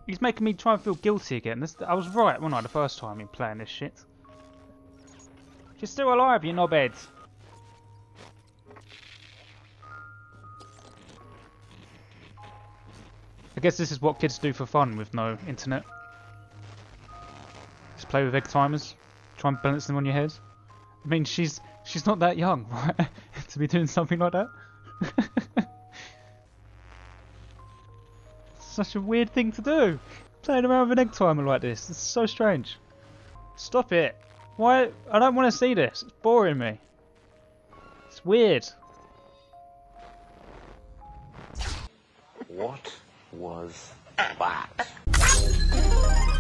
He's making me try and feel guilty again. I was right, wasn't I, the first time in playing this shit? You're still alive, you knobhead. I guess this is what kids do for fun with no internet. Just play with egg timers. Try and balance them on your head. I mean, she's not that young, right? To be doing something like that. Such a weird thing to do. Playing around with an egg timer like this. It's so strange. Stop it. Why? I don't want to see this. It's boring me. It's weird. What was that?